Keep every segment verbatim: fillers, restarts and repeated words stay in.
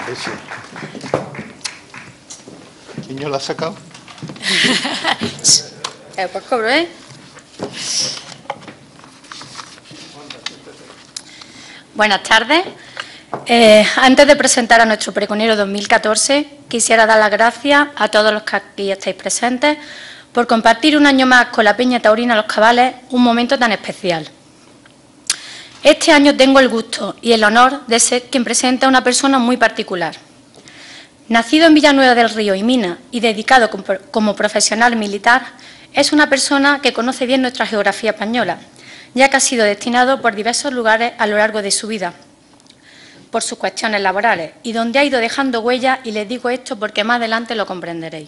Eso. ¿Quién lo ha sacado? eh, pues cobro, ¿eh? Buenas tardes. Eh, antes de presentar a nuestro pregonero dos mil catorce, quisiera dar las gracias a todos los que aquí estáis presentes por compartir un año más con la Peña Taurina Los Cabales un momento tan especial. Este año tengo el gusto y el honor de ser quien presenta a una persona muy particular. Nacido en Villanueva del Río y Mina y dedicado como profesional militar, es una persona que conoce bien nuestra geografía española, ya que ha sido destinado por diversos lugares a lo largo de su vida, por sus cuestiones laborales, y donde ha ido dejando huella, y les digo esto porque más adelante lo comprenderéis.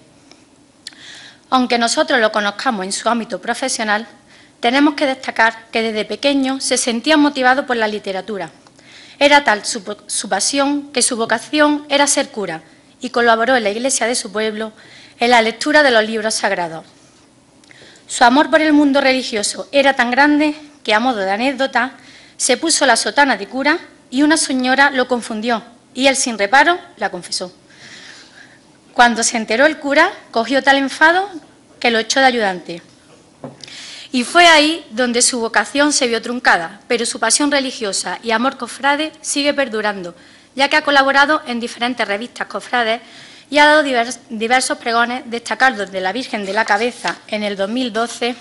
Aunque nosotros lo conozcamos en su ámbito profesional, tenemos que destacar que desde pequeño se sentía motivado por la literatura. Era tal su, su pasión que su vocación era ser cura, y colaboró en la iglesia de su pueblo en la lectura de los libros sagrados. Su amor por el mundo religioso era tan grande que, a modo de anécdota, se puso la sotana de cura y una señora lo confundió y él, sin reparo, la confesó. Cuando se enteró el cura, cogió tal enfado que lo echó de ayudante. Y fue ahí donde su vocación se vio truncada, pero su pasión religiosa y amor cofrade sigue perdurando, ya que ha colaborado en diferentes revistas cofrades y ha dado divers, diversos pregones, destacados de la Virgen de la Cabeza en el dos mil doce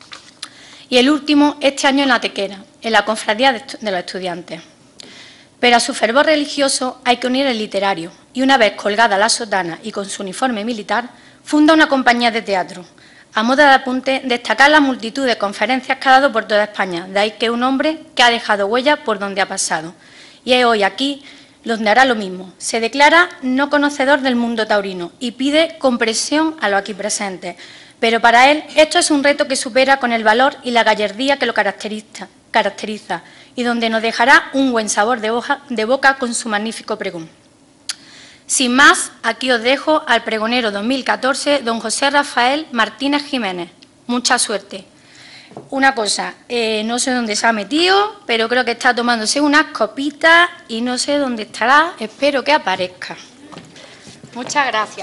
y el último este año en la Tequera, en la Cofradía de, de los Estudiantes. Pero a su fervor religioso hay que unir el literario, y una vez colgada la sotana y con su uniforme militar, funda una compañía de teatro. A modo de apunte, destacar la multitud de conferencias que ha dado por toda España, de ahí que es un hombre que ha dejado huella por donde ha pasado. Y es hoy aquí donde hará lo mismo. Se declara no conocedor del mundo taurino y pide comprensión a los aquí presentes. Pero para él esto es un reto que supera con el valor y la gallardía que lo caracteriza, caracteriza y donde nos dejará un buen sabor de, hoja, de boca con su magnífico pregón. Sin más, aquí os dejo al pregonero dos mil catorce, don José Rafael Martínez Jiménez. Mucha suerte. Una cosa, eh, no sé dónde se ha metido, pero creo que está tomándose unas copitas y no sé dónde estará, espero que aparezca. Muchas gracias.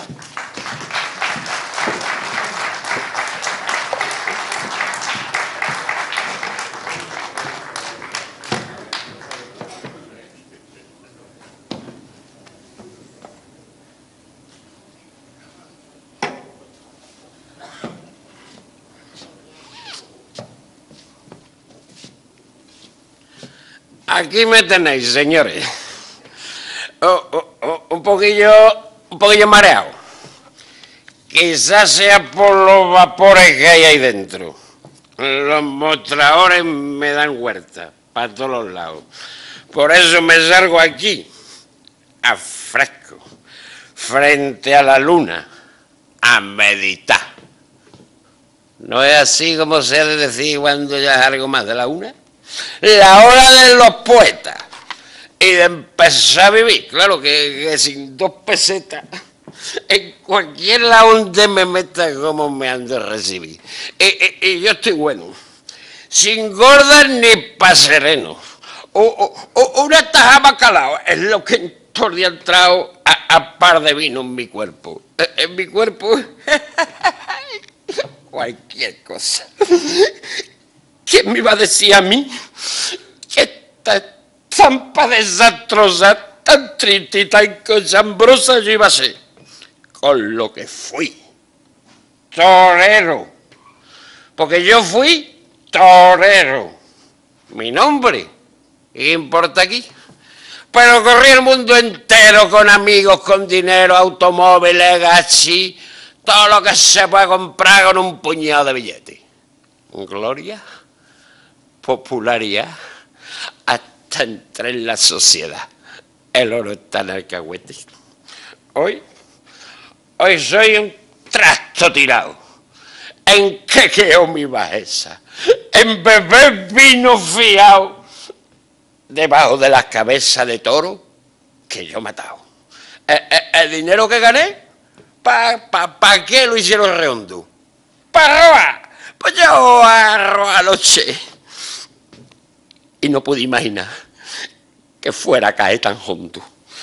Aquí me tenéis, señores. Oh, oh, oh, un poquillo, un poquillo mareado. Quizás sea por los vapores que hay ahí dentro. Los mostradores me dan huerta para todos los lados. Por eso me salgo aquí, a fresco, frente a la luna, a meditar. ¿No es así como se ha de decir cuando ya es algo más de la una? La hora de los poetas y de empezar a vivir, claro que, que sin dos pesetas en cualquier lado donde me meta como me han de recibir y, y, y yo estoy bueno, sin gordas ni pa' sereno, o, o, o una taja bacalao es lo que en todo el día ha entrado a, a par de vino en mi cuerpo, en mi cuerpo cualquier cosa. ¿Quién me iba a decir a mí que esta estampa desastrosa, tan triste y tan cochambrosa yo iba a ser? Con lo que fui, torero, porque yo fui torero. Mi nombre, ¿qué importa aquí? Pero corrí el mundo entero con amigos, con dinero, automóviles, gachis, todo lo que se puede comprar con un puñado de billetes. Gloria, popularidad, hasta entrar en la sociedad. El oro está en el alcahuete. Hoy, hoy soy un trasto tirado. ¿En qué quedó mi bajeza? En beber vino fiado debajo de las cabezas de toro que yo he matado. El, el, el dinero que gané, ¿para pa, pa qué lo hicieron redondo? ¿Para robar? Pues yo a robar anoche. Y no pude imaginar que fuera a caer tan junto.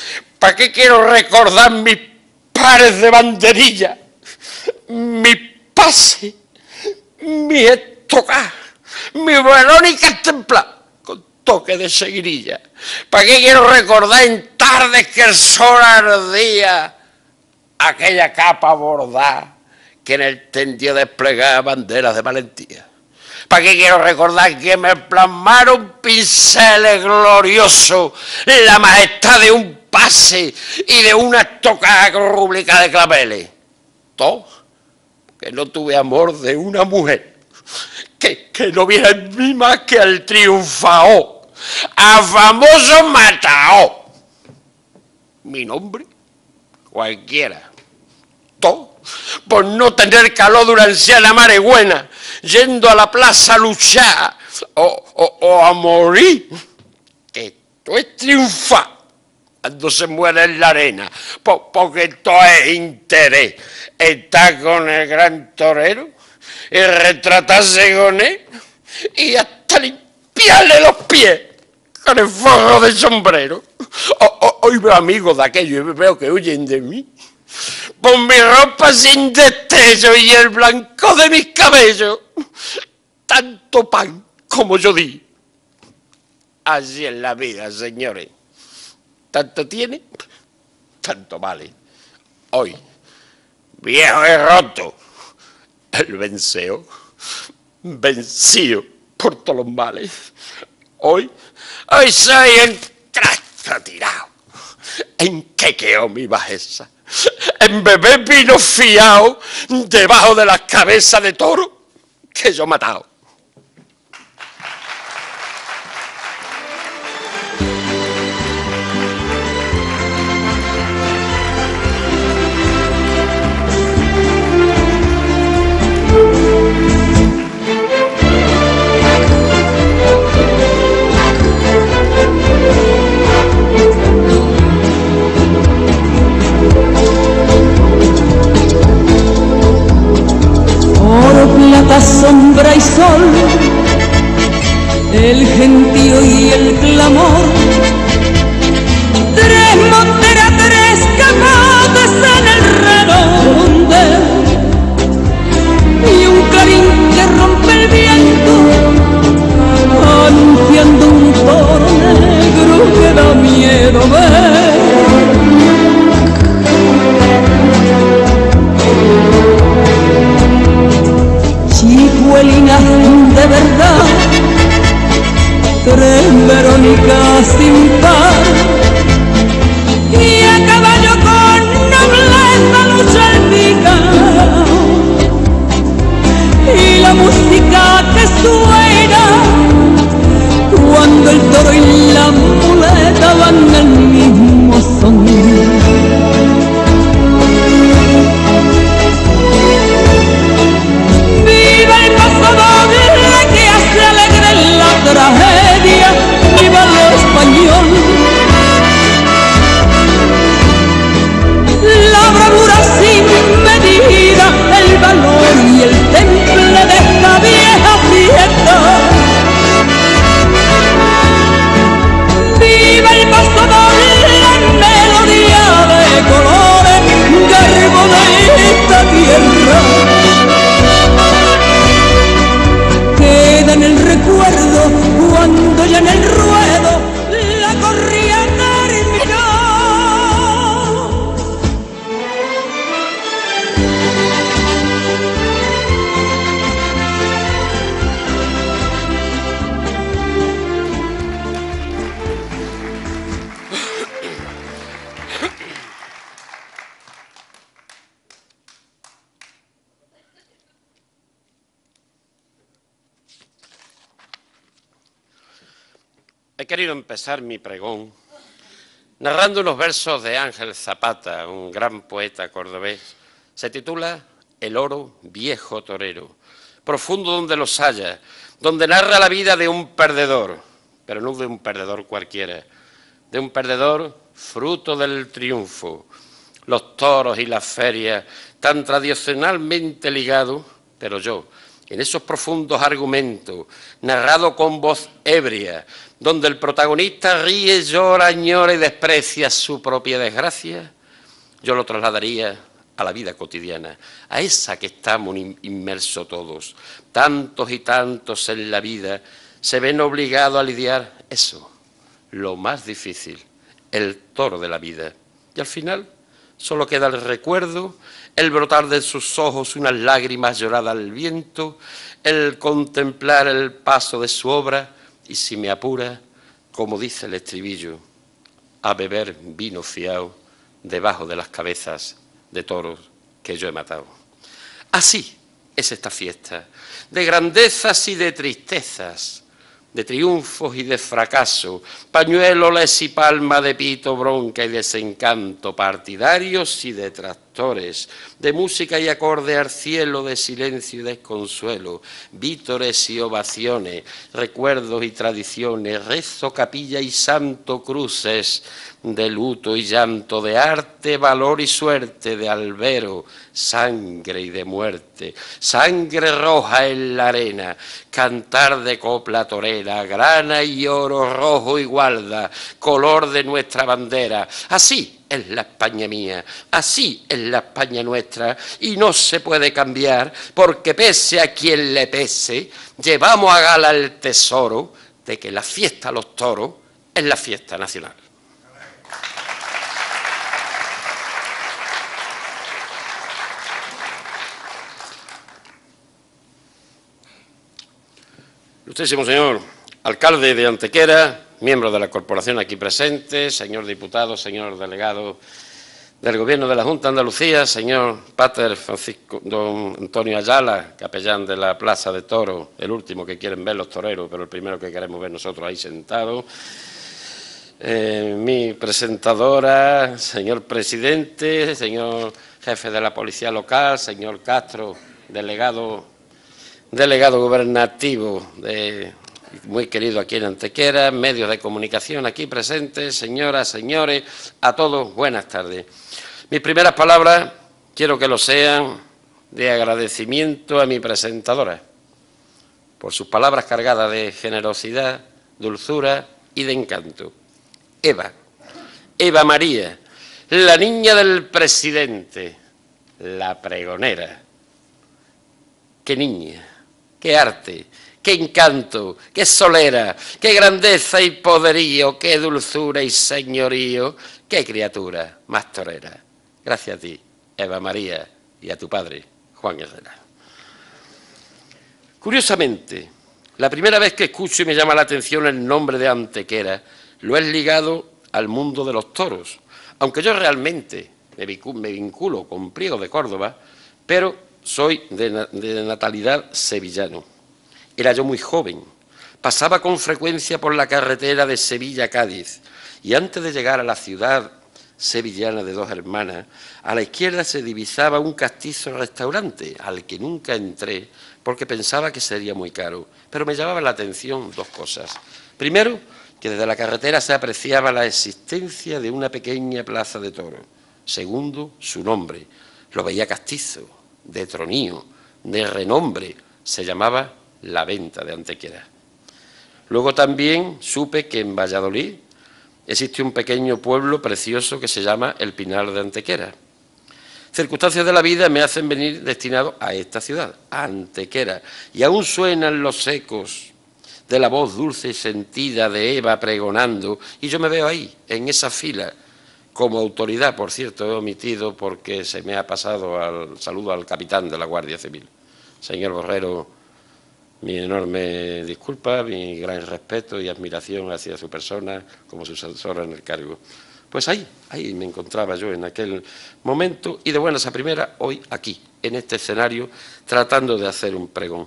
¿Para qué quiero recordar mis pares de banderilla, mi pase, mi estocá, mi Verónica Templar con toque de seguirilla? ¿Para qué quiero recordar en tardes que el sol ardía aquella capa bordada que en el tendido desplegaba banderas de valentía? ¿Para qué quiero recordar que me plasmaron pinceles gloriosos la majestad de un pase y de una estocada con rúbrica de claveles? Todo que no tuve amor de una mujer, que, que no viera en mí más que al triunfao, a famoso Matao. Mi nombre, cualquiera. Todo por no tener calor de una anciana maregüena, yendo a la plaza a luchar o, o, o a morir. Que esto es triunfar cuando se muere en la arena, po, porque esto es interés. Estar con el gran torero y retratarse con él y hasta limpiarle los pies con el forro del sombrero. O, o, hoy veo amigos de aquello y veo que huyen de mí por mi ropa sin destello y el blanco de mis cabellos. Tanto pan como yo di. Así es la vida, señores. Tanto tiene, tanto vale. Hoy, viejo y roto, el venceo, vencido por todos los males. Hoy, hoy soy el trasto tirado. ¿En qué quedó mi bajeza? En beber vino fiao debajo de las cabezas de toro que yo he matado. Sombra y sol, el gentío y el clamor, tres monteras, tres capotes en el redonde y un clarín que rompe el viento anunciando un toro negro que da miedo ver. Chicuelinas de verdad, tres Verónicas sin par, y a caballo con nobleza lucha el picao, y la música que suena cuando el toro y la muleta van al mismo son. Tragedia, viva lo español. La bravura sin medida, el valor y el temple de esta vieja fiesta. Viva el pasador, la melodía de colores, garbo de esta tierra. Queda en el recuerdo cuando ya en el ruedo la corrida terminó. He querido empezar mi pregón narrando unos versos de Ángel Zapata, un gran poeta cordobés. Se titula El oro viejo torero, profundo donde los haya, donde narra la vida de un perdedor, pero no de un perdedor cualquiera, de un perdedor fruto del triunfo. Los toros y las ferias tan tradicionalmente ligados, pero yo, en esos profundos argumentos, narrado con voz ebria, donde el protagonista ríe, llora, añora y desprecia su propia desgracia, yo lo trasladaría a la vida cotidiana, a esa que estamos inmersos todos. Tantos y tantos en la vida se ven obligados a lidiar eso, lo más difícil, el toro de la vida. Y al final solo queda el recuerdo, el brotar de sus ojos unas lágrimas lloradas al viento, el contemplar el paso de su obra y, si me apura, como dice el estribillo, a beber vino fiao debajo de las cabezas de toros que yo he matado. Así es esta fiesta, de grandezas y de tristezas, de triunfos y de fracaso, pañuelos y palma de pito, bronca y desencanto, partidarios y detractores, de música y acorde al cielo, de silencio y desconsuelo, vítores y ovaciones, recuerdos y tradiciones, rezo, capilla y santo, cruces, de luto y llanto, de arte, valor y suerte, de albero, sangre y de muerte, sangre roja en la arena, cantar de copla torera, grana y oro, rojo y gualda, color de nuestra bandera. Así es la España mía, así es la España nuestra, y no se puede cambiar, porque pese a quien le pese, llevamos a gala el tesoro de que la fiesta de los toros es la fiesta nacional. Ilustrísimo señor alcalde de Antequera, miembros de la corporación aquí presentes, señor diputado, señor delegado del Gobierno de la Junta de Andalucía, señor Pater Francisco, don Antonio Ayala, capellán de la Plaza de Toros, el último que quieren ver los toreros, pero el primero que queremos ver nosotros ahí sentado. Eh, mi presentadora, señor presidente, señor jefe de la Policía Local, señor Castro, delegado delegado gubernativo, de, muy querido aquí en Antequera, medios de comunicación aquí presentes, señoras, señores, a todos, buenas tardes. Mis primeras palabras quiero que lo sean de agradecimiento a mi presentadora por sus palabras cargadas de generosidad, dulzura y de encanto. Eva, Eva María, la niña del presidente, la pregonera. ¡Qué niña! ¡Qué arte! ¡Qué encanto! ¡Qué solera! ¡Qué grandeza y poderío! ¡Qué dulzura y señorío! ¡Qué criatura más torera! Gracias a ti, Eva María, y a tu padre, Juan Herrera. Curiosamente, la primera vez que escucho y me llama la atención el nombre de Antequera, lo es ligado al mundo de los toros, aunque yo realmente me vinculo con Priego de Córdoba, pero soy de, de natalidad sevillano. Era yo muy joven, pasaba con frecuencia por la carretera de Sevilla a Cádiz y antes de llegar a la ciudad sevillana de Dos Hermanas, a la izquierda se divisaba un castizo restaurante al que nunca entré porque pensaba que sería muy caro, pero me llamaba la atención dos cosas. Primero, que desde la carretera se apreciaba la existencia de una pequeña plaza de toros. Segundo, su nombre, lo veía castizo, de tronío, de renombre, se llamaba La Venta de Antequera. Luego también supe que en Valladolid existe un pequeño pueblo precioso que se llama El Pinar de Antequera. Circunstancias de la vida me hacen venir destinado a esta ciudad, a Antequera, y aún suenan los ecos de la voz dulce y sentida de Eva pregonando, y yo me veo ahí, en esa fila, como autoridad, por cierto, he omitido porque se me ha pasado al saludo al capitán de la Guardia Civil. Señor Borrero, mi enorme disculpa, mi gran respeto y admiración hacia su persona como sucesora en el cargo. Pues ahí, ahí me encontraba yo en aquel momento y de buenas a primera, hoy aquí, en este escenario, tratando de hacer un pregón.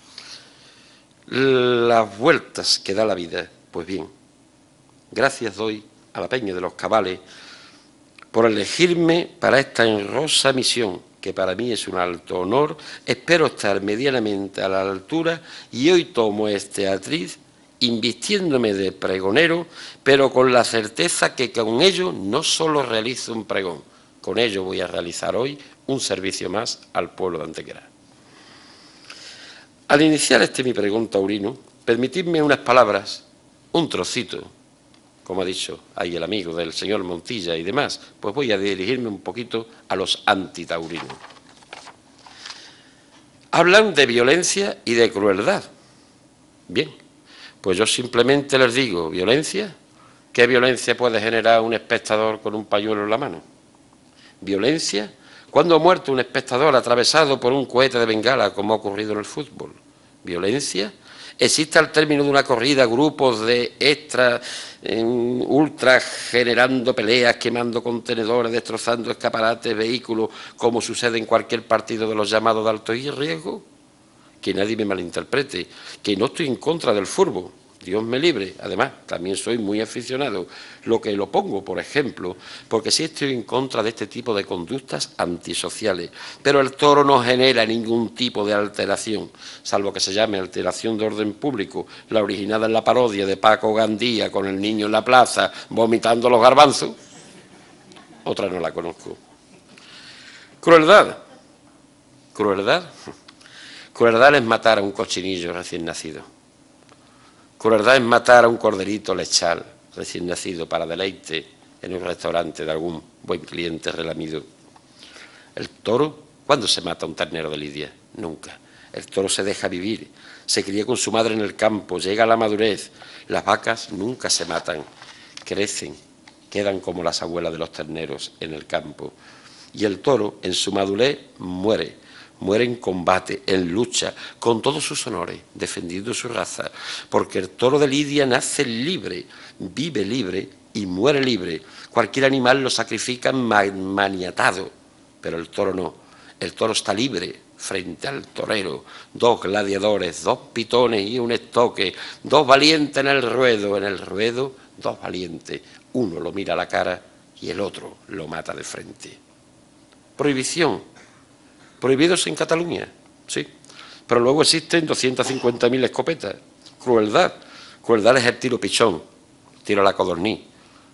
Las vueltas que da la vida, pues bien, gracias doy a la Peña de los Cabales por elegirme para esta honrosa misión, que para mí es un alto honor. Espero estar medianamente a la altura y hoy tomo este atriz invistiéndome de pregonero, pero con la certeza que con ello no solo realizo un pregón, con ello voy a realizar hoy un servicio más al pueblo de Antequera. Al iniciar este mi pregunta, taurino, permitidme unas palabras, un trocito, como ha dicho ahí el amigo del señor Montilla y demás, pues voy a dirigirme un poquito a los antitaurinos. Hablan de violencia y de crueldad. Bien, pues yo simplemente les digo, ¿violencia? ¿Qué violencia puede generar un espectador con un pañuelo en la mano? ¿Violencia? ¿Cuándo ha muerto un espectador atravesado por un cohete de bengala, como ha ocurrido en el fútbol? ¿Violencia? ¿Existe al término de una corrida grupos de extra, eh, ultra, generando peleas, quemando contenedores, destrozando escaparates, vehículos, como sucede en cualquier partido de los llamados de alto riesgo? Que nadie me malinterprete, que no estoy en contra del fútbol, Dios me libre, además también soy muy aficionado, lo que lo pongo, por ejemplo, porque sí estoy en contra de este tipo de conductas antisociales, pero el toro no genera ningún tipo de alteración, salvo que se llame alteración de orden público, la originada en la parodia de Paco Gandía con el niño en la plaza vomitando los garbanzos, otra no la conozco. Crueldad, crueldad, crueldad es matar a un cochinillo recién nacido. Crueldad es matar a un corderito lechal recién nacido para deleite en un restaurante de algún buen cliente relamido. El toro, ¿cuándo se mata un ternero de lidia? Nunca. El toro se deja vivir, se cría con su madre en el campo, llega a la madurez. Las vacas nunca se matan, crecen, quedan como las abuelas de los terneros en el campo. Y el toro, en su madurez, muere. Muere en combate, en lucha, con todos sus honores, defendiendo su raza, porque el toro de lidia nace libre, vive libre y muere libre. Cualquier animal lo sacrifica maniatado, pero el toro no. El toro está libre frente al torero. Dos gladiadores, dos pitones y un estoque, dos valientes en el ruedo, en el ruedo, dos valientes. Uno lo mira a la cara y el otro lo mata de frente. Prohibición. Prohibidos en Cataluña, sí, pero luego existen doscientas cincuenta mil escopetas. Crueldad, crueldad es el tiro pichón, tiro a la codorniz,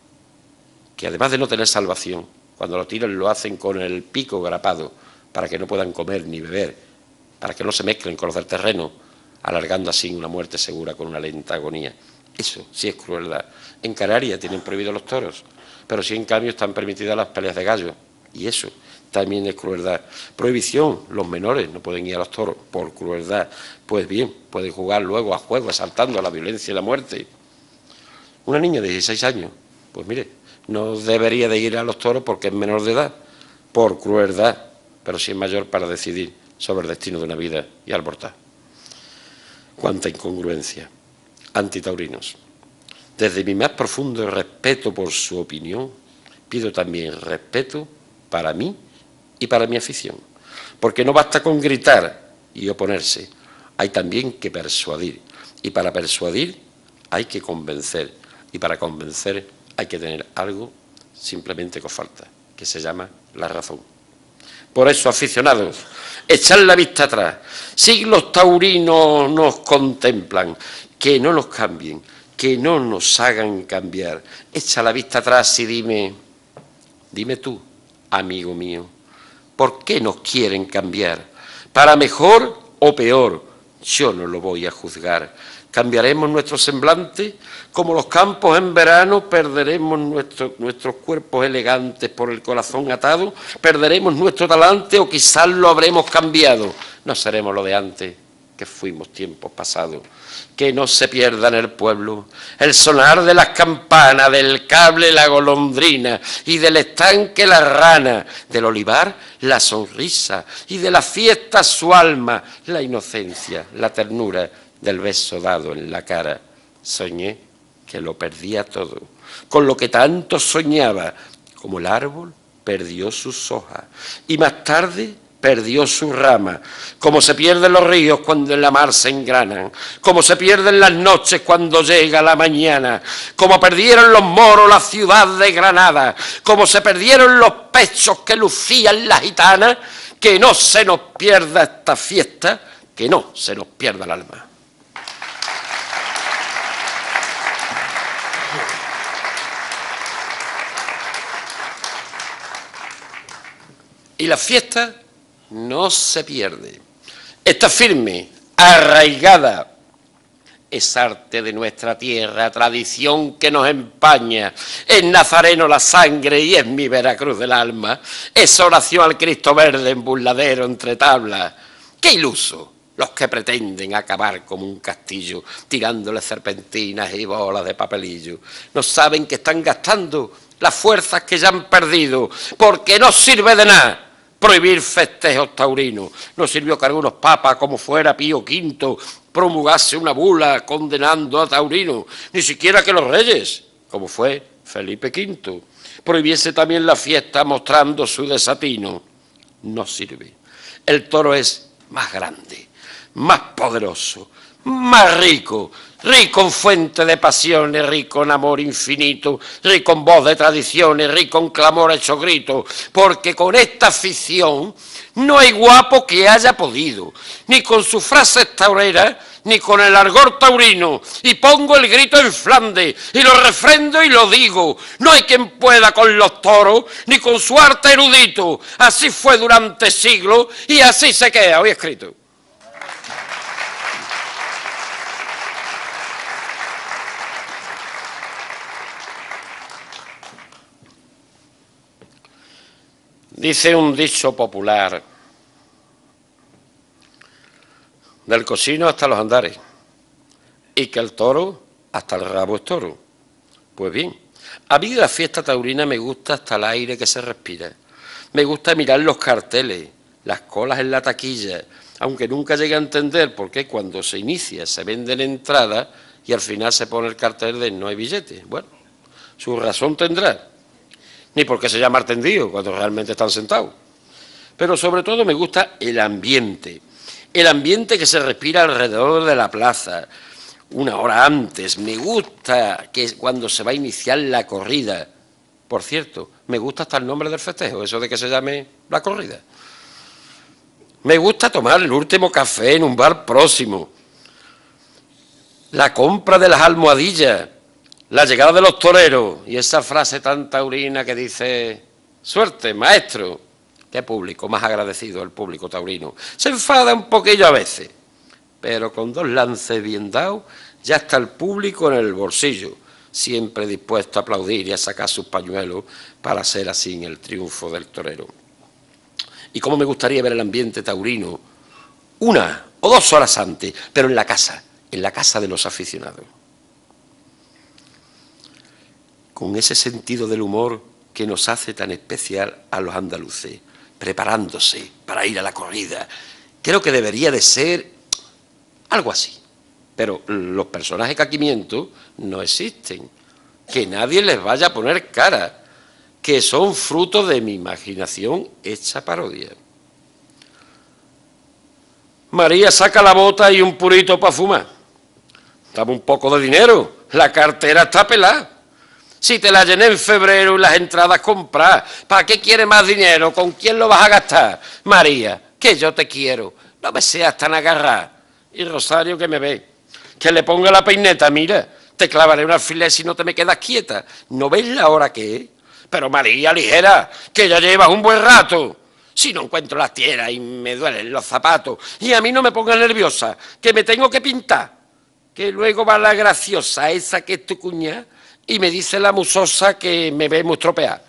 que además de no tener salvación, cuando lo tiran lo hacen con el pico grapado, para que no puedan comer ni beber, para que no se mezclen con los del terreno, alargando así una muerte segura con una lenta agonía. Eso sí es crueldad. En Canarias tienen prohibidos los toros, pero sí en cambio están permitidas las peleas de gallos, y eso también es crueldad. Prohibición, los menores no pueden ir a los toros por crueldad. Pues bien, pueden jugar luego a juegos, saltando a la violencia y la muerte. Una niña de dieciséis años, pues mire, no debería de ir a los toros porque es menor de edad, por crueldad, pero sí es mayor para decidir sobre el destino de una vida y abortar. Cuánta incongruencia. Antitaurinos, desde mi más profundo respeto por su opinión, pido también respeto para mí y para mi afición, porque no basta con gritar y oponerse, hay también que persuadir, y para persuadir hay que convencer, y para convencer hay que tener algo simplemente que os falta, que se llama la razón. Por eso, aficionados, echad la vista atrás, siglos taurinos nos contemplan, que no nos cambien, que no nos hagan cambiar, echa la vista atrás y dime, dime tú, amigo mío, ¿por qué nos quieren cambiar? ¿Para mejor o peor? Yo no lo voy a juzgar. ¿Cambiaremos nuestro semblante? Como los campos en verano, ¿perderemos nuestro, nuestros cuerpos elegantes por el corazón atado? ¿Perderemos nuestro talante o quizás lo habremos cambiado? No seremos lo de antes, que fuimos tiempos pasados. Que no se pierda en el pueblo el sonar de las campanas, del cable la golondrina y del estanque la rana, del olivar la sonrisa y de la fiesta su alma, la inocencia, la ternura del beso dado en la cara. Soñé que lo perdía todo, con lo que tanto soñaba, como el árbol perdió sus hojas y más tarde perdió su rama, como se pierden los ríos cuando en la mar se engranan, como se pierden las noches cuando llega la mañana, como perdieron los moros la ciudad de Granada, como se perdieron los pechos que lucían las gitanas. Que no se nos pierda esta fiesta, que no se nos pierda el alma. Y la fiesta no se pierde. Está firme, arraigada. Es arte de nuestra tierra, tradición que nos empaña. Es nazareno la sangre y es mi Veracruz del alma. Es oración al Cristo verde en burladero entre tablas. ¡Qué iluso! Los que pretenden acabar como un castillo, tirándole serpentinas y bolas de papelillo. No saben que están gastando las fuerzas que ya han perdido, porque no sirve de nada prohibir festejos taurinos. No sirvió que algunos papas, como fuera Pío quinto, promulgase una bula condenando a taurinos, ni siquiera que los reyes, como fue Felipe quinto, prohibiese también la fiesta mostrando su desatino. No sirve. El toro es más grande, más poderoso, más rico, rico en fuente de pasiones, rico en amor infinito, rico en voz de tradiciones, rico en clamor hecho grito, porque con esta afición no hay guapo que haya podido, ni con sus frases taureras, ni con el argor taurino, y pongo el grito en Flandes, y lo refrendo y lo digo, no hay quien pueda con los toros, ni con su arte erudito, así fue durante siglos, y así se queda hoy escrito. Dice un dicho popular, del cocino hasta los andares, y que el toro hasta el rabo es toro. Pues bien, a mí de la fiesta taurina me gusta hasta el aire que se respira. Me gusta mirar los carteles, las colas en la taquilla, aunque nunca llegue a entender por qué cuando se inicia se venden entradas y al final se pone el cartel de no hay billetes. Bueno, su razón tendrá. Ni porque se llama tendido cuando realmente están sentados. Pero sobre todo me gusta el ambiente, el ambiente que se respira alrededor de la plaza, una hora antes. Me gusta que cuando se va a iniciar la corrida, por cierto, me gusta hasta el nombre del festejo, eso de que se llame la corrida. Me gusta tomar el último café en un bar próximo, la compra de las almohadillas, la llegada de los toreros y esa frase tan taurina que dice, suerte, maestro. Qué público más agradecido el público taurino. Se enfada un poquillo a veces, pero con dos lances bien dados ya está el público en el bolsillo, siempre dispuesto a aplaudir y a sacar sus pañuelos para hacer así el triunfo del torero. Y cómo me gustaría ver el ambiente taurino una o dos horas antes, pero en la casa, en la casa de los aficionados. Con ese sentido del humor que nos hace tan especial a los andaluces, preparándose para ir a la corrida. Creo que debería de ser algo así. Pero los personajes caquimientos no existen. Que nadie les vaya a poner cara, que son fruto de mi imaginación hecha parodia. María saca la bota y un purito para fumar. Dame un poco de dinero, la cartera está pelada. Si te la llené en febrero y las entradas compras, ¿para qué quieres más dinero? ¿Con quién lo vas a gastar? María, que yo te quiero, no me seas tan agarrada. Y Rosario, que me ve, que le ponga la peineta, mira, te clavaré un alfiler si no te me quedas quieta. ¿No ves la hora que es? Pero María, ligera, que ya llevas un buen rato. Si no encuentro las tierras y me duelen los zapatos, y a mí no me pongas nerviosa, que me tengo que pintar, que luego va la graciosa, esa que es tu cuñada, y me dice la musosa que me ve muy estropeada.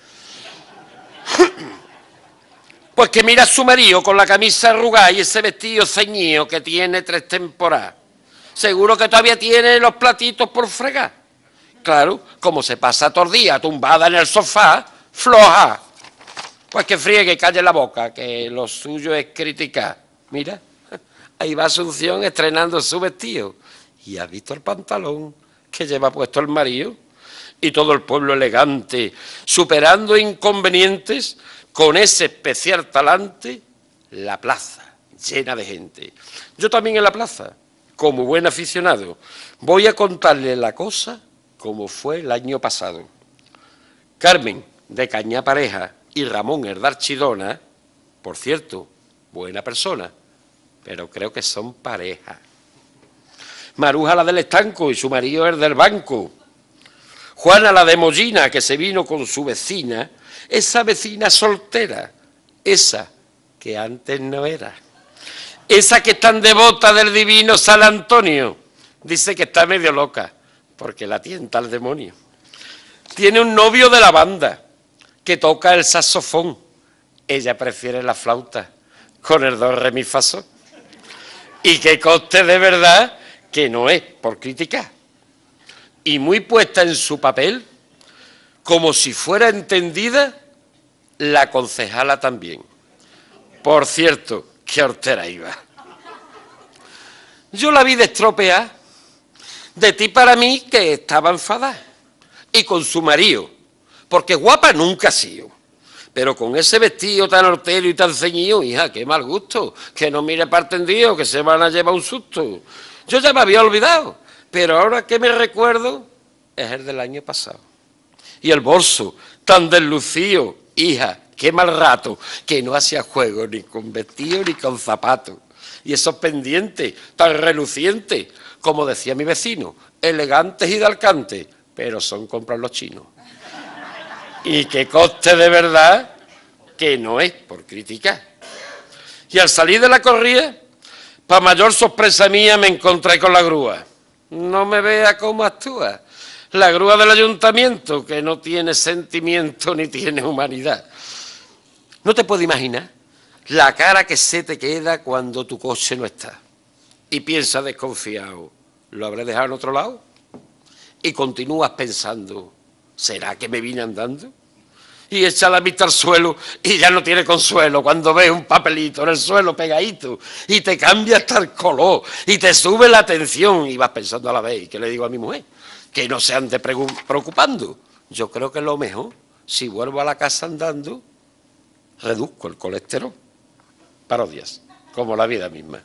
Pues que mira a su marido con la camisa arrugada y ese vestido ceñido que tiene tres temporadas. Seguro que todavía tiene los platitos por fregar. Claro, como se pasa todo el día tumbada en el sofá, floja. Pues que friegue y calle la boca, que lo suyo es criticar. Mira, ahí va Asunción estrenando su vestido. ¿Y has visto el pantalón que lleva puesto el marido? Y todo el pueblo elegante, superando inconvenientes, con ese especial talante, la plaza llena de gente. Yo también en la plaza, como buen aficionado, voy a contarle la cosa como fue el año pasado. Carmen, de Cañá Pareja, y Ramón, el de Archidona, por cierto, buena persona, pero creo que son pareja. Maruja, la del estanco, y su marido, el del banco. Juana, la de Mollina, que se vino con su vecina, esa vecina soltera, esa que antes no era. esa que es tan devota del divino San Antonio, dice que está medio loca, porque la tienta el demonio. Tiene un novio de la banda, que toca el saxofón. Ella prefiere la flauta, con el do, re, mi, fa, sol. Y que conste de verdad que no es por criticar. Y muy puesta en su papel, como si fuera entendida, la concejala también. Por cierto, qué hortera iba. Yo la vi de estropear, de ti para mí, que estaba enfadada, y con su marido, porque guapa nunca ha sido, pero con ese vestido tan hortero y tan ceñido, hija, qué mal gusto, que no mire para el tendido, que se van a llevar un susto. Yo ya me había olvidado, pero ahora que me recuerdo, es el del año pasado. Y el bolso, tan deslucido, hija, qué mal rato, que no hacía juego ni con vestido ni con zapatos. Y esos pendientes, tan relucientes, como decía mi vecino, elegantes y de alcance, pero son comprar los chinos. Y que conste de verdad que no es por criticar. Y al salir de la corrida, para mayor sorpresa mía, me encontré con la grúa. No me vea cómo actúa. La grúa del ayuntamiento, que no tiene sentimiento ni tiene humanidad. No te puedo imaginar la cara que se te queda cuando tu coche no está. Y piensas desconfiado, ¿lo habré dejado en otro lado? Y continúas pensando, ¿será que me vine andando? Y echa la vista al suelo y ya no tiene consuelo cuando ves un papelito en el suelo pegadito y te cambia hasta el color y te sube la tensión y vas pensando a la vez. ¿Y qué le digo a mi mujer? Que no se ande preocupando. Yo creo que lo mejor, si vuelvo a la casa andando, reduzco el colesterol. Parodias, como la vida misma.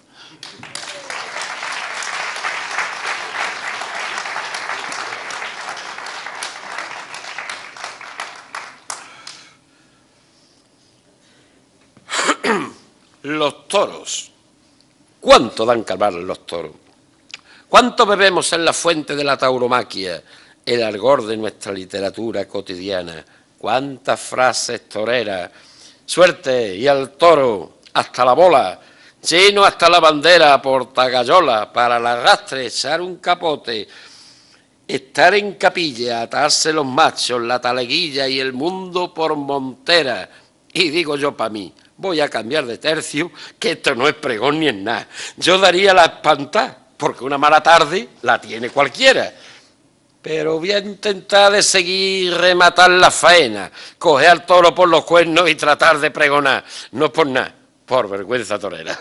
Los toros. ¿Cuánto dan calmar los toros? ¿Cuánto bebemos en la fuente de la tauromaquia, el argor de nuestra literatura cotidiana? ¿Cuántas frases toreras? Suerte y al toro, hasta la bola, lleno hasta la bandera, portagayola, para el arrastre, echar un capote, estar en capilla, atarse los machos, la taleguilla y el mundo por montera. Y digo yo para mí, voy a cambiar de tercio, que esto no es pregón ni es nada. Yo daría la espantada, porque una mala tarde la tiene cualquiera. Pero voy a intentar de seguir rematar la faena, coger al toro por los cuernos y tratar de pregonar. No es por nada, por vergüenza torera.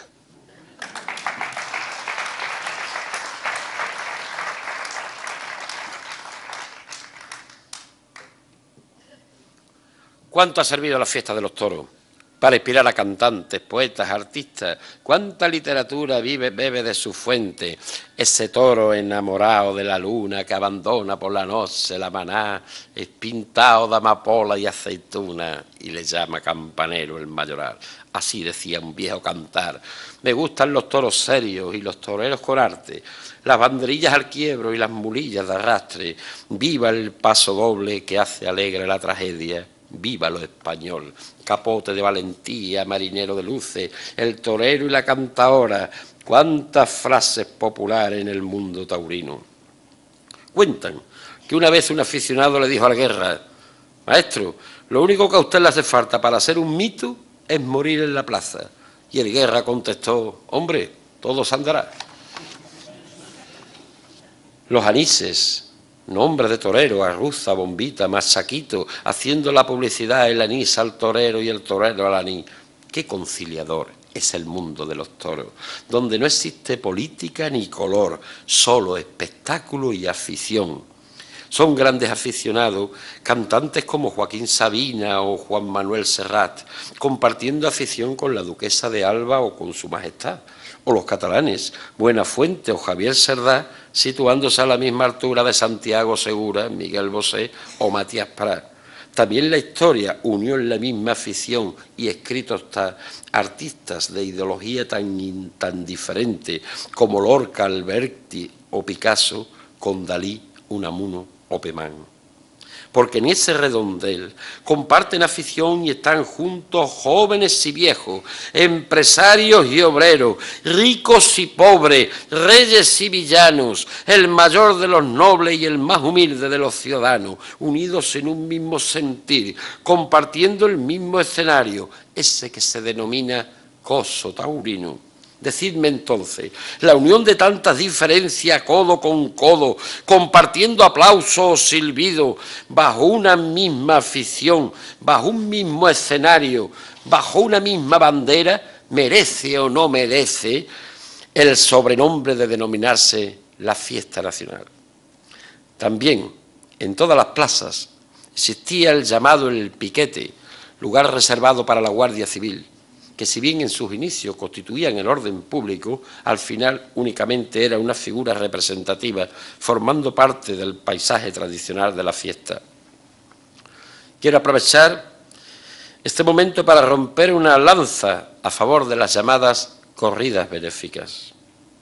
¿Cuánto ha servido la fiesta de los toros para inspirar a cantantes, poetas, artistas? ¿Cuánta literatura vive, bebe de su fuente? Ese toro enamorado de la luna que abandona por la noche la maná, es pintado de amapola y aceituna y le llama campanero el mayoral. Así decía un viejo cantar. Me gustan los toros serios y los toreros con arte, las banderillas al quiebro y las mulillas de arrastre. Viva el paso doble que hace alegre la tragedia. Viva lo español, capote de valentía, marinero de luces, el torero y la cantaora. Cuántas frases populares en el mundo taurino. Cuentan que una vez un aficionado le dijo a la Guerra: maestro, lo único que a usted le hace falta para ser un mito es morir en la plaza. Y el Guerra contestó: hombre, todo se andará. Los anises, nombres de torero, arruza, bombita, machaquito, haciendo la publicidad, el anís al torero y el torero al anís. Qué conciliador es el mundo de los toros, donde no existe política ni color, solo espectáculo y afición. Son grandes aficionados, cantantes como Joaquín Sabina o Juan Manuel Serrat, compartiendo afición con la duquesa de Alba o con su majestad. O los catalanes, Buenafuente o Javier Serdá, situándose a la misma altura de Santiago Segura, Miguel Bosé o Matías Prat. También la historia unió en la misma afición y escritos tan artistas de ideología tan, tan diferente como Lorca, Alberti o Picasso, con Dalí, Unamuno o Pemán. porque en ese redondel comparten afición y están juntos jóvenes y viejos, empresarios y obreros, ricos y pobres, reyes y villanos, el mayor de los nobles y el más humilde de los ciudadanos, unidos en un mismo sentir, compartiendo el mismo escenario, ese que se denomina coso taurino. Decidme entonces, la unión de tantas diferencias codo con codo, compartiendo aplausos o silbido, bajo una misma afición, bajo un mismo escenario, bajo una misma bandera, merece o no merece el sobrenombre de denominarse la fiesta nacional. También en todas las plazas existía el llamado el piquete, lugar reservado para la Guardia Civil, que si bien en sus inicios constituían el orden público, al final únicamente era una figura representativa, formando parte del paisaje tradicional de la fiesta. Quiero aprovechar este momento para romper una lanza a favor de las llamadas corridas benéficas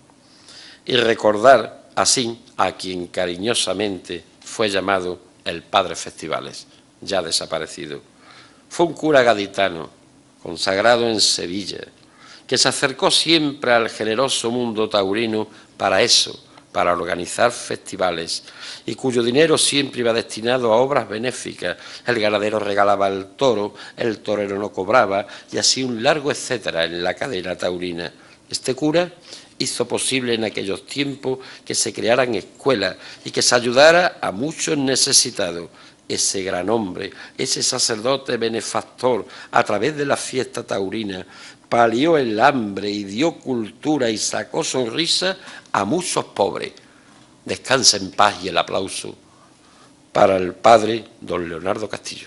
y recordar así a quien cariñosamente fue llamado el Padre Festivales, ya desaparecido. Fue un cura gaditano, consagrado en Sevilla, que se acercó siempre al generoso mundo taurino para eso, para organizar festivales, y cuyo dinero siempre iba destinado a obras benéficas. El ganadero regalaba el toro, el torero no cobraba, y así un largo etcétera en la cadena taurina. Este cura hizo posible en aquellos tiempos que se crearan escuelas y que se ayudara a muchos necesitados. Ese gran hombre, ese sacerdote benefactor, a través de la fiesta taurina, palió el hambre y dio cultura y sacó sonrisa a muchos pobres. Descansa en paz y el aplauso para el padre don Leonardo Castillo.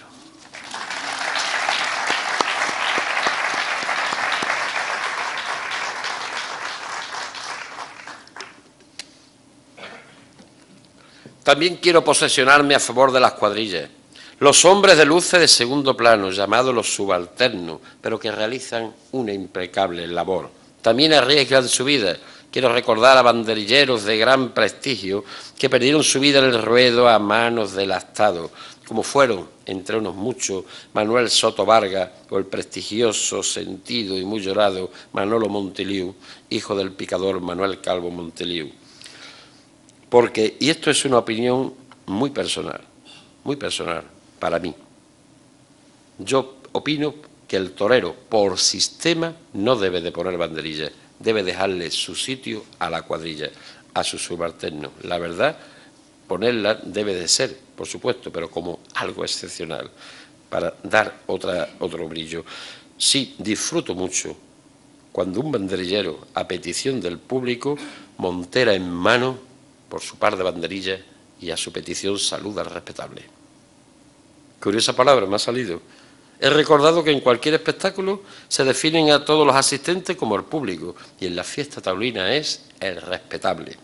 También quiero posesionarme a favor de las cuadrillas, los hombres de luces de segundo plano, llamados los subalternos, pero que realizan una impecable labor. También arriesgan su vida. Quiero recordar a banderilleros de gran prestigio que perdieron su vida en el ruedo a manos del Estado, como fueron, entre unos muchos, Manuel Soto Vargas o el prestigioso, sentido y muy llorado Manolo Monteliu, hijo del picador Manuel Calvo Monteliu. Porque, y esto es una opinión muy personal, muy personal para mí, yo opino que el torero, por sistema, no debe de poner banderillas, debe dejarle su sitio a la cuadrilla, a sus subalternos. La verdad, ponerla debe de ser, por supuesto, pero como algo excepcional, para dar otra, otro brillo. Sí, disfruto mucho cuando un banderillero, a petición del público, montera en mano por su par de banderillas y a su petición saluda al respetable. Curiosa palabra, me ha salido. He recordado que en cualquier espectáculo se definen a todos los asistentes como el público y en la fiesta taurina es el respetable.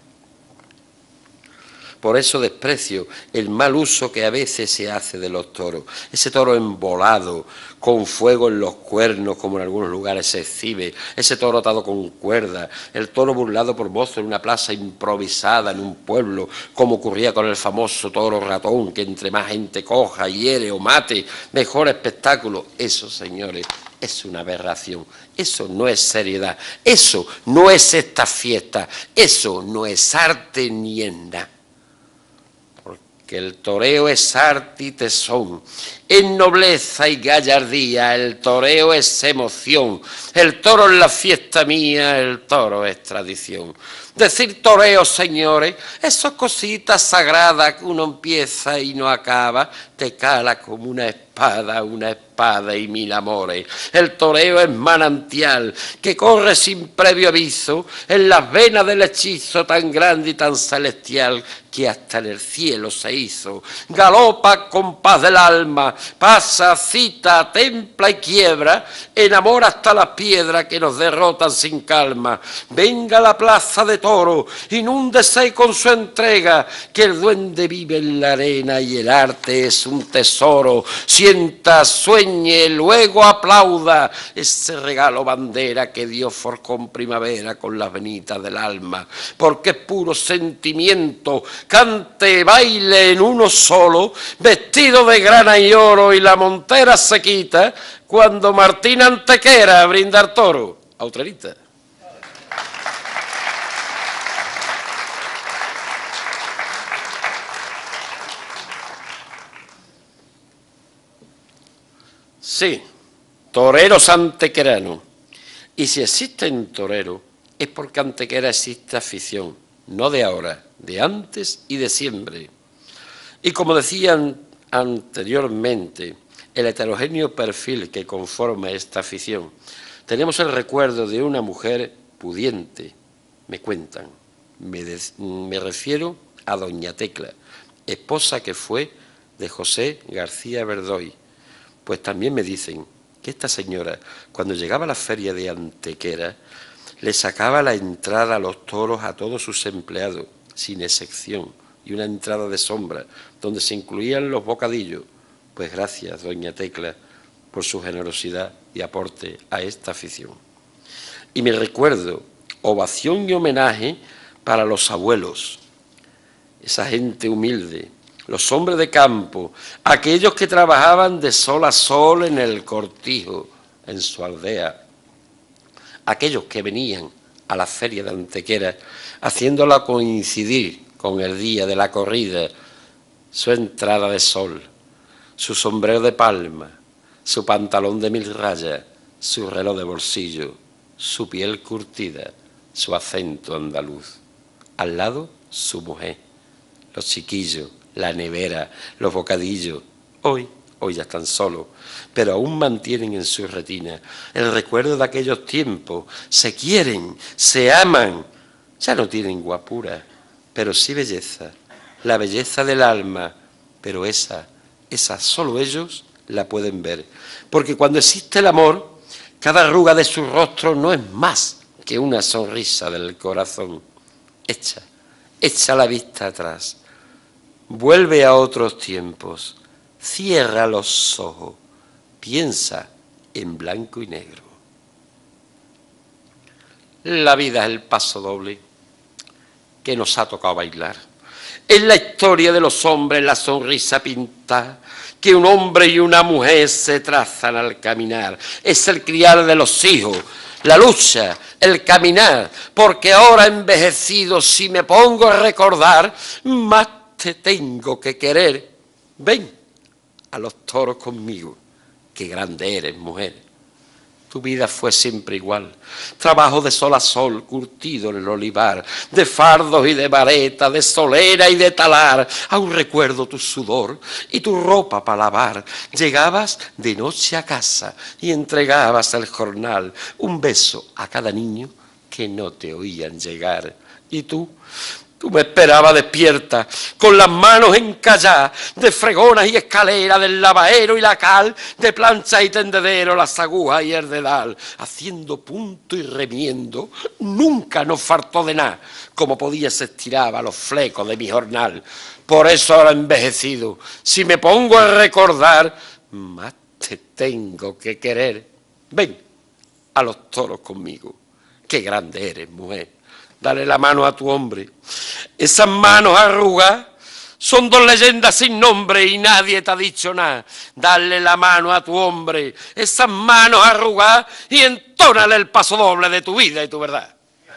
Por eso desprecio el mal uso que a veces se hace de los toros. Ese toro embolado, con fuego en los cuernos, como en algunos lugares se exhibe, ese toro atado con cuerda, el toro burlado por mozos en una plaza improvisada en un pueblo, como ocurría con el famoso toro ratón, que entre más gente coja, hiere o mate, mejor espectáculo. Eso, señores, es una aberración. Eso no es seriedad. Eso no es esta fiesta. Eso no es arte ni es nada. Que el toreo es arte y tesón, es nobleza y gallardía, el toreo es emoción, el toro es la fiesta mía, el toro es tradición. Decir toreo, señores, esas cositas sagradas que uno empieza y no acaba, te cala como una espada, una espada y mil amores. El toreo es manantial que corre sin previo aviso en las venas del hechizo tan grande y tan celestial que hasta en el cielo se hizo. Galopa con paz del alma pasa, cita, templa y quiebra, enamora hasta las piedras que nos derrotan sin calma. Venga a la plaza de toro, inúndese con su entrega, que el duende vive en la arena y el arte es un tesoro. Sienta, sueñe, luego aplauda ese regalo bandera que Dios forjó en primavera con las venitas del alma, porque es puro sentimiento. Cante, baile en uno solo, vestido de grana y oro, y la montera se quita cuando Martín Antequera brinda al toro. A Utrerita. Sí, toreros antequeranos. Y si existen toreros, es porque Antequera existe afición, no de ahora, de antes y de siempre. Y como decían anteriormente, el heterogéneo perfil que conforma esta afición, tenemos el recuerdo de una mujer pudiente, me cuentan, me, de, me refiero a doña Tecla, esposa que fue de José García Verdoy. Pues también me dicen que esta señora, cuando llegaba a la feria de Antequera, le sacaba la entrada a los toros a todos sus empleados, sin excepción, y una entrada de sombra, donde se incluían los bocadillos. Pues gracias, doña Tecla, por su generosidad y aporte a esta afición. Y me recuerdo, ovación y homenaje para los abuelos, esa gente humilde, los hombres de campo, aquellos que trabajaban de sol a sol en el cortijo, en su aldea, aquellos que venían a la feria de Antequera, haciéndola coincidir con el día de la corrida, su entrada de sol, su sombrero de palma, su pantalón de mil rayas, su reloj de bolsillo, su piel curtida, su acento andaluz. Al lado, su mujer, los chiquillos, la nevera, los bocadillos. Hoy, hoy ya están solos, pero aún mantienen en su retina el recuerdo de aquellos tiempos. Se quieren, se aman, ya no tienen guapura, pero sí belleza, la belleza del alma, pero esa, esa solo ellos la pueden ver. Porque cuando existe el amor, cada arruga de su rostro no es más que una sonrisa del corazón. Echa, echa la vista atrás. Vuelve a otros tiempos, cierra los ojos, piensa en blanco y negro. La vida es el paso doble que nos ha tocado bailar. Es la historia de los hombres, la sonrisa pintada, que un hombre y una mujer se trazan al caminar. Es el criar de los hijos, la lucha, el caminar, porque ahora envejecido, si me pongo a recordar, más te tengo que querer. Ven a los toros conmigo, qué grande eres, mujer. Tu vida fue siempre igual, trabajo de sol a sol, curtido en el olivar, de fardos y de vareta, de solera y de talar. Aún recuerdo tu sudor y tu ropa para lavar. Llegabas de noche a casa y entregabas el jornal, un beso a cada niño que no te oían llegar. Y tú... Tú me esperabas despierta, con las manos encalladas, de fregonas y escaleras, del lavadero y la cal, de plancha y tendedero, las agujas y el dedal, haciendo punto y remiendo, nunca nos faltó de nada, como podía se estiraba los flecos de mi jornal. Por eso ahora envejecido, si me pongo a recordar, más te tengo que querer. Ven a los toros conmigo, qué grande eres, mujer. Dale la mano a tu hombre. Esas manos arrugas son dos leyendas sin nombre y nadie te ha dicho nada. Dale la mano a tu hombre. Esas manos arrugas y entónale el paso doble de tu vida y tu verdad.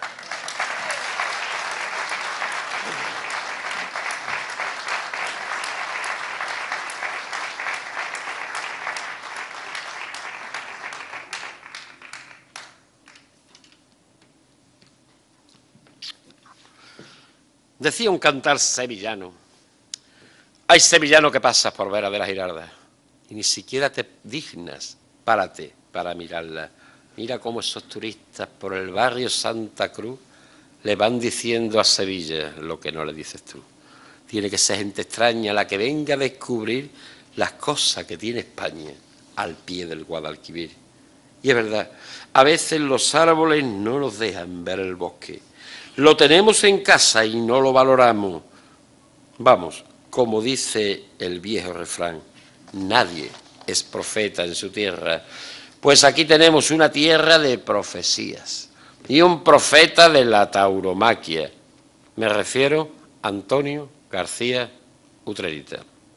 Decía un cantar sevillano, hay sevillano que pasas por Vera de la Giralda y ni siquiera te dignas, párate para mirarla. Mira cómo esos turistas por el barrio Santa Cruz le van diciendo a Sevilla lo que no le dices tú. Tiene que ser gente extraña la que venga a descubrir las cosas que tiene España al pie del Guadalquivir. Y es verdad, a veces los árboles no nos dejan ver el bosque. Lo tenemos en casa y no lo valoramos. Vamos, como dice el viejo refrán, nadie es profeta en su tierra. Pues aquí tenemos una tierra de profecías y un profeta de la tauromaquia. Me refiero a Antonio García Utrerita.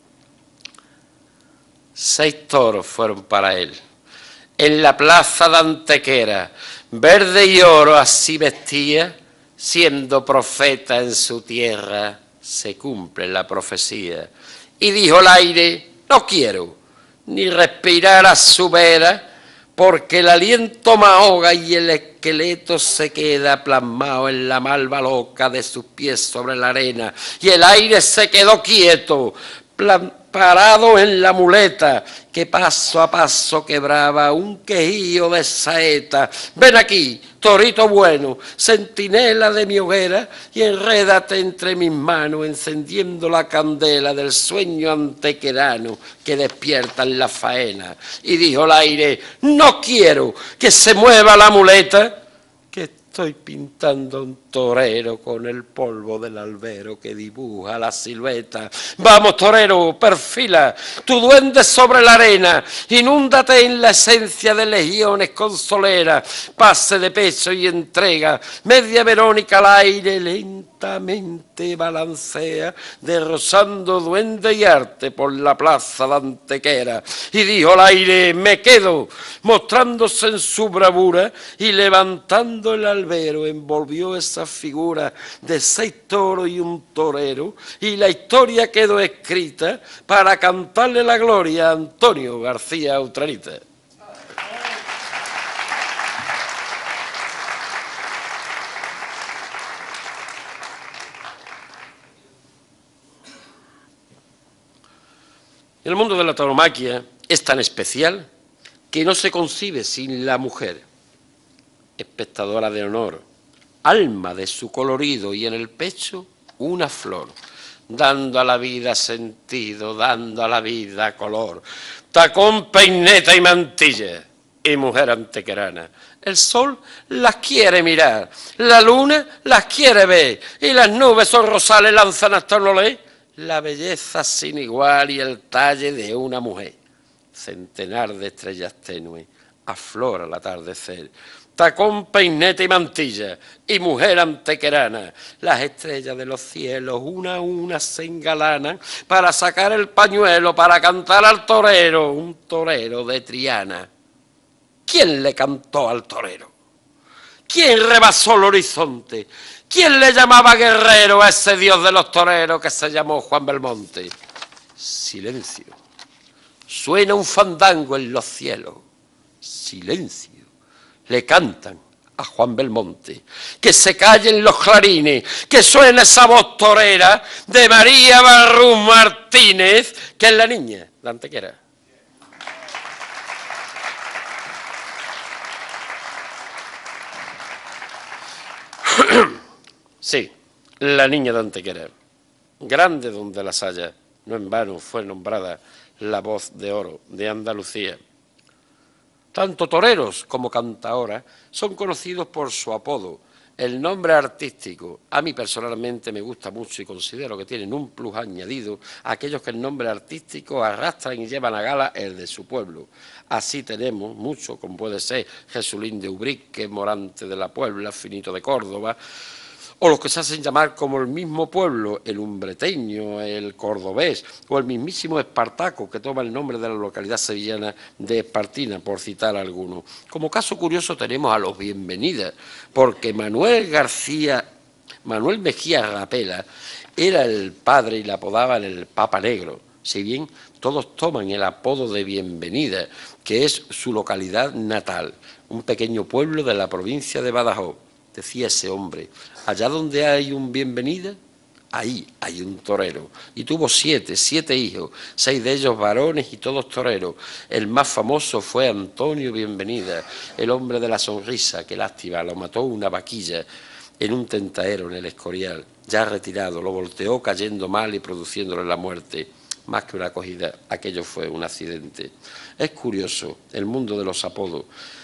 Seis toros fueron para él, en la plaza de Antequera, verde y oro así vestía, siendo profeta en su tierra, se cumple la profecía. Y dijo el aire, no quiero ni respirar a su vera, porque el aliento me ahoga y el esqueleto se queda plasmado en la malva loca de sus pies sobre la arena, y el aire se quedó quieto, parado en la muleta, que paso a paso quebraba un quejío de saeta. Ven aquí, torito bueno, centinela de mi hoguera, y enrédate entre mis manos, encendiendo la candela del sueño antequerano que despierta en la faena. Y dijo el aire, no quiero que se mueva la muleta, que estoy pintando un torero con el polvo del albero que dibuja la silueta. Vamos, torero, perfila tu duende sobre la arena, inúndate en la esencia de legiones con solera, pase de peso y entrega, media Verónica al aire lentamente balancea, derrosando duende y arte por la plaza de Antequera. Y dijo al aire, me quedo, mostrándose en su bravura y levantando el albero, envolvió esa figura de seis toros y un torero, y la historia quedó escrita para cantarle la gloria a Antonio García Utrerita. El mundo de la tauromaquia es tan especial que no se concibe sin la mujer, espectadora de honor, alma de su colorido y en el pecho una flor, dando a la vida sentido, dando a la vida color, tacón, peineta y mantilla, y mujer antequerana. El sol las quiere mirar, la luna las quiere ver, y las nubes son rosales, lanzan hasta no leer la belleza sin igual y el talle de una mujer. Centenar de estrellas tenues aflora al atardecer, tacón, peineta y mantilla, y mujer antequerana. Las estrellas de los cielos una a una se engalanan para sacar el pañuelo, para cantar al torero, un torero de Triana. ¿Quién le cantó al torero? ¿Quién rebasó el horizonte? ¿Quién le llamaba guerrero a ese dios de los toreros que se llamó Juan Belmonte? Silencio. Suena un fandango en los cielos. Silencio. Le cantan a Juan Belmonte. Que se callen los clarines, que suene esa voz torera de María Barrús Martínez, que es la niña de Antequera. Sí, la niña de Antequera, grande donde las haya, no en vano fue nombrada la voz de oro de Andalucía. Tanto toreros como cantaoras son conocidos por su apodo, el nombre artístico. A mí personalmente me gusta mucho y considero que tienen un plus añadido a aquellos que el nombre artístico arrastran y llevan a gala el de su pueblo. Así tenemos mucho, como puede ser Jesulín de Ubrique, Morante de la Puebla, Finito de Córdoba, o los que se hacen llamar como el mismo pueblo, el umbreteño, el cordobés, o el mismísimo Espartaco, que toma el nombre de la localidad sevillana de Espartina, por citar algunos. Como caso curioso tenemos a los Bienvenidas, porque Manuel García, Manuel Mejía Rapela, era el padre y le apodaban el Papa Negro, si bien todos toman el apodo de Bienvenida, que es su localidad natal, un pequeño pueblo de la provincia de Badajoz. Decía ese hombre, allá donde hay un Bienvenida, ahí hay un torero. Y tuvo siete, siete hijos, seis de ellos varones y todos toreros. El más famoso fue Antonio Bienvenida, el hombre de la sonrisa, que lástima, lo mató una vaquilla en un tentadero en el Escorial, ya retirado, lo volteó cayendo mal y produciéndole la muerte. más que una acogida, aquello fue un accidente. Es curioso el mundo de los apodos,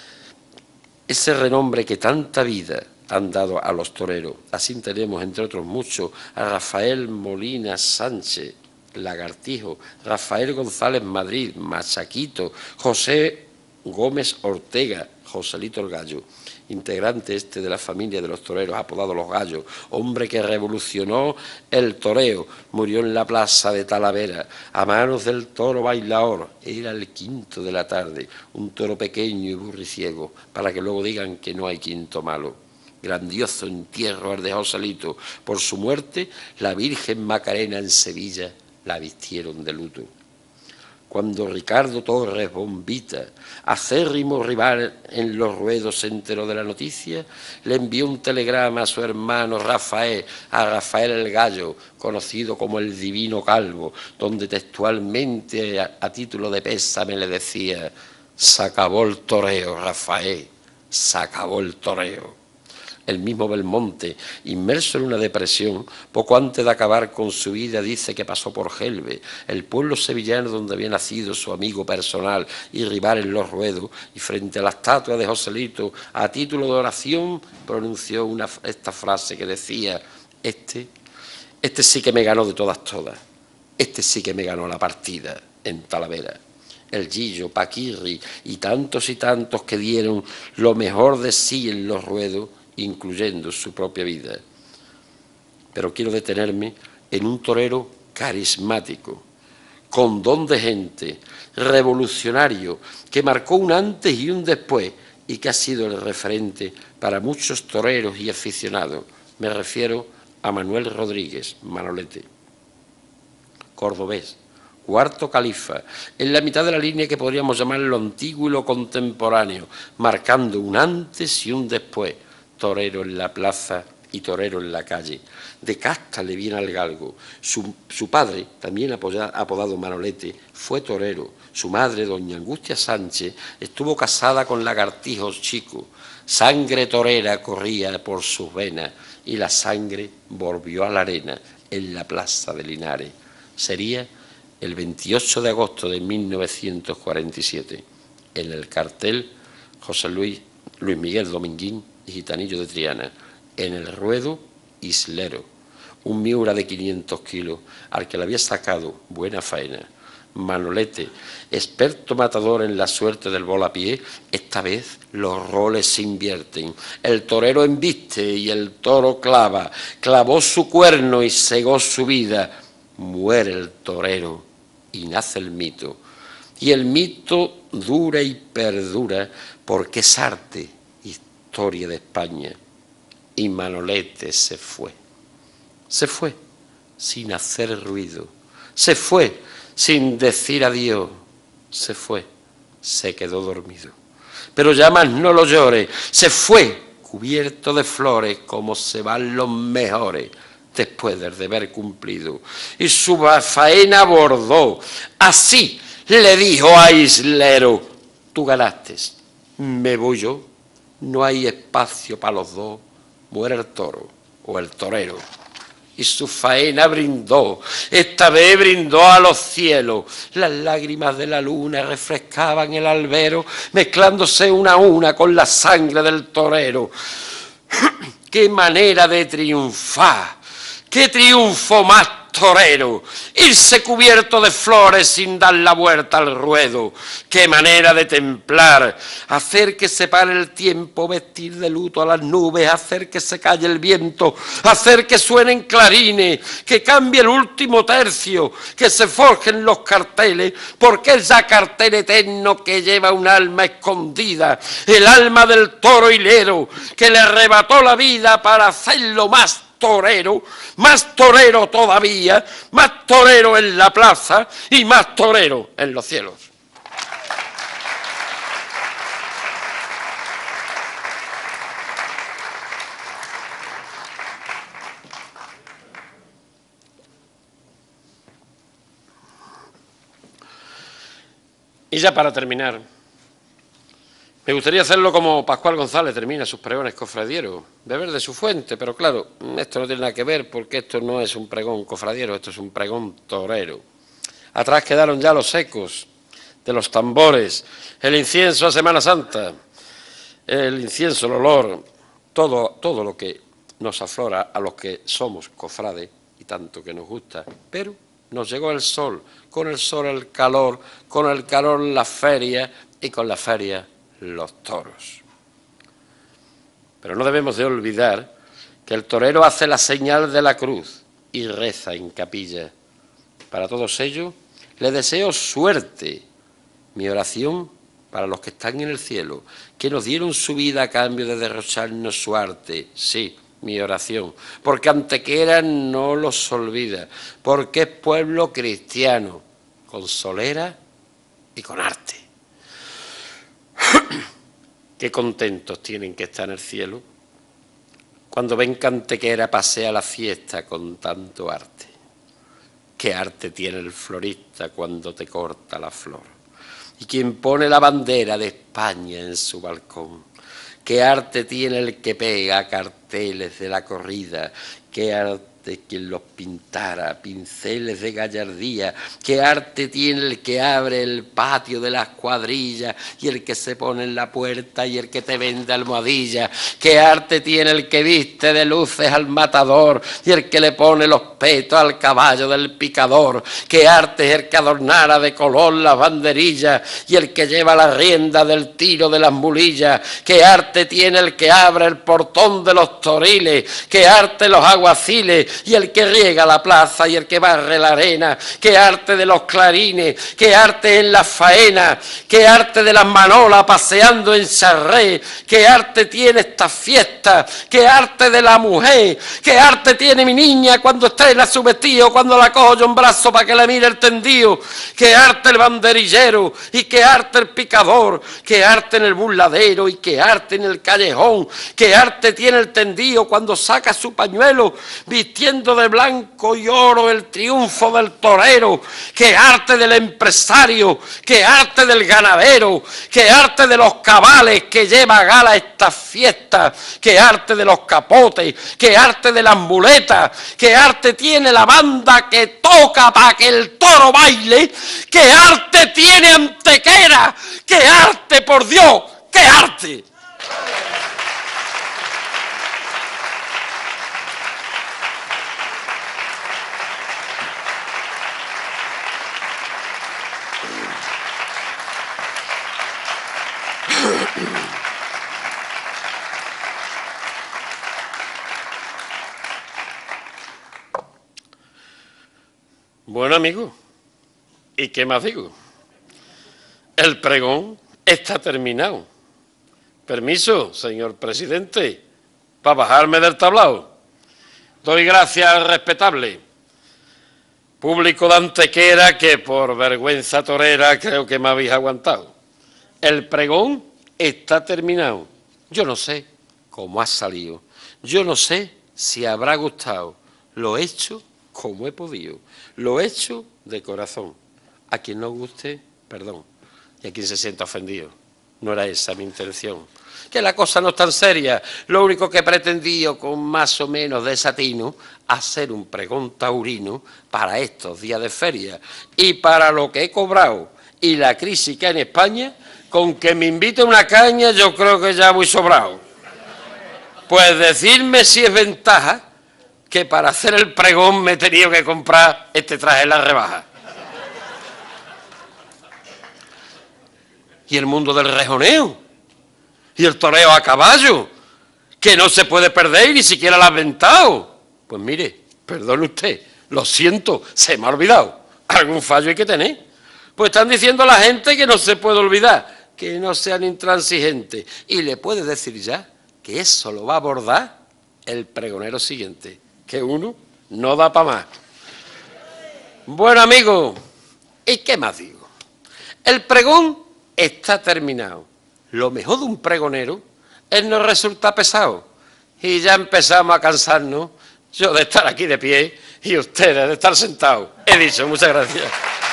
ese renombre que tanta vida han dado a los toreros. Así tenemos, entre otros muchos, a Rafael Molina Sánchez, Lagartijo, Rafael González Madrid, Machaquito, José Gómez Ortega, Joselito el Gallo, integrante este de la familia de los toreros, apodado Los Gallos, hombre que revolucionó el toreo, murió en la plaza de Talavera, a manos del toro bailador, era el quinto de la tarde, un toro pequeño y burriciego, para que luego digan que no hay quinto malo. Grandioso entierro al de Joselito, por su muerte la Virgen Macarena en Sevilla la vistieron de luto. Cuando Ricardo Torres Bombita, acérrimo rival en los ruedos, se enteró de la noticia, le envió un telegrama a su hermano Rafael, a Rafael el Gallo, conocido como el Divino Calvo, donde textualmente, a, a título de pésame, le decía: se acabó el toreo, Rafael, se acabó el toreo. El mismo Belmonte, inmerso en una depresión, poco antes de acabar con su vida, dice que pasó por Gelbe, el pueblo sevillano donde había nacido su amigo personal y rival en los ruedos, y frente a la estatua de Joselito, a título de oración, pronunció una, esta frase que decía: este, este sí que me ganó de todas, todas, este sí que me ganó la partida en Talavera. El Gillo, Paquirri y tantos y tantos que dieron lo mejor de sí en los ruedos, incluyendo su propia vida. Pero quiero detenerme en un torero carismático, con don de gente, revolucionario, que marcó un antes y un después y que ha sido el referente para muchos toreros y aficionados. Me refiero a Manuel Rodríguez, Manolete, cordobés, cuarto califa, en la mitad de la línea que podríamos llamar lo antiguo y lo contemporáneo, marcando un antes y un después. Torero en la plaza y torero en la calle. De casta le viene al galgo. Su, su padre, también apodado Manolete, fue torero. Su madre, doña Angustia Sánchez, estuvo casada con Lagartijos Chico. Sangre torera corría por sus venas y la sangre volvió a la arena en la plaza de Linares. Sería el veintiocho de agosto de mil novecientos cuarenta y siete. En el cartel, José Luis, Luis Miguel Dominguín y Gitanillo de Triana. En el ruedo, Islero, un Miura de quinientos kilos, al que le había sacado buena faena. Manolete, experto matador en la suerte del volapié, esta vez los roles se invierten. El torero embiste y el toro clava, clavó su cuerno y cegó su vida. Muere el torero y nace el mito. Y el mito dura y perdura porque es arte, historia de España. Y Manolete se fue. Se fue sin hacer ruido. Se fue sin decir adiós. Se fue, se quedó dormido. Pero ya más no lo llore. Se fue cubierto de flores como se van los mejores después del deber cumplido. Y su faena abordó. Así le dijo a Islero: tú ganaste, me voy yo. No hay espacio para los dos, muere el toro o el torero. Y su faena brindó, esta vez brindó a los cielos. Las lágrimas de la luna refrescaban el albero, mezclándose una a una con la sangre del torero. ¡Qué manera de triunfar! ¡Qué triunfo más torero! Irse cubierto de flores sin dar la vuelta al ruedo. ¡Qué manera de templar! Hacer que se pare el tiempo, vestir de luto a las nubes, hacer que se calle el viento, hacer que suenen clarines, que cambie el último tercio, que se forjen los carteles, porque es ya cartel eterno que lleva un alma escondida, el alma del toro hilero, que le arrebató la vida para hacerlo más torero, más torero todavía, más torero en la plaza y más torero en los cielos. Y ya para terminar, me gustaría hacerlo como Pascual González termina sus pregones cofradieros, beber de su fuente, pero claro, esto no tiene nada que ver porque esto no es un pregón cofradiero, esto es un pregón torero. Atrás quedaron ya los ecos de los tambores, el incienso a Semana Santa, el incienso, el olor, todo, todo lo que nos aflora a los que somos cofrades y tanto que nos gusta. Pero nos llegó el sol, con el sol el calor, con el calor la feria y con la feria los toros. Pero no debemos de olvidar que el torero hace la señal de la cruz y reza en capilla. Para todos ellos le deseo suerte. Mi oración para los que están en el cielo, que nos dieron su vida a cambio de derrocharnos su arte. Sí, mi oración, porque Antequera no los olvida, porque es pueblo cristiano, con solera y con arte. Qué contentos tienen que estar en el cielo cuando ven que Antequera pasea la fiesta con tanto arte. Qué arte tiene el florista cuando te corta la flor. Y quien pone la bandera de España en su balcón. Qué arte tiene el que pega carteles de la corrida. Qué arte quien los pintara, pinceles de gallardía. Qué arte tiene el que abre el patio de las cuadrillas y el que se pone en la puerta y el que te vende almohadillas. Qué arte tiene el que viste de luces al matador y el que le pone los petos al caballo del picador. Qué arte es el que adornara de color las banderillas y el que lleva la rienda del tiro de las mulillas. Qué arte tiene el que abre el portón de los toriles. Qué arte los aguaciles y el que riega la plaza y el que barre la arena. Qué arte de los clarines, qué arte en la faena, qué arte de las manolas paseando en charré, qué arte tiene esta fiesta, qué arte de la mujer, qué arte tiene mi niña cuando estrena su vestido, cuando la cojo yo en brazo para que le mire el tendido, qué arte el banderillero y qué arte el picador, qué arte en el burladero y qué arte en el callejón, qué arte tiene el tendido cuando saca su pañuelo vistiendo de blanco y oro el triunfo del torero, qué arte del empresario, qué arte del ganadero, qué arte de los cabales que lleva a gala esta fiesta, qué arte de los capotes, qué arte de las muletas, qué arte tiene la banda que toca para que el toro baile, qué arte tiene Antequera, qué arte, por Dios, qué arte. Bueno, amigo, ¿y qué más digo? El pregón está terminado. Permiso, señor presidente, para bajarme del tablao. Doy gracias al respetable público de Antequera que por vergüenza torera creo que me habéis aguantado. El pregón está terminado. Yo no sé cómo ha salido. Yo no sé si habrá gustado. Lo he hecho como he podido. Lo he hecho de corazón. A quien no guste, perdón. Y a quien se sienta ofendido. No era esa mi intención. Que la cosa no es tan seria. Lo único que he pretendido, con más o menos desatino, hacer un pregón taurino para estos días de feria. Y para lo que he cobrado y la crisis que hay en España, con que me invite una caña yo creo que ya voy sobrado. Pues decirme si es ventaja que para hacer el pregón me he tenido que comprar este traje en la rebaja. Y el mundo del rejoneo, y el toreo a caballo, que no se puede perder y ni siquiera lo ha aventado. Pues mire, perdone usted, lo siento, se me ha olvidado. Algún fallo hay que tener. Pues están diciendo a la gente que no se puede olvidar, que no sean intransigentes. Y le puede decir ya que eso lo va a abordar el pregonero siguiente, que uno no da para más. Bueno, amigo, ¿y qué más digo? El pregón está terminado. Lo mejor de un pregonero es no resultar pesado. Y ya empezamos a cansarnos, yo de estar aquí de pie y ustedes de estar sentados. He dicho, muchas gracias.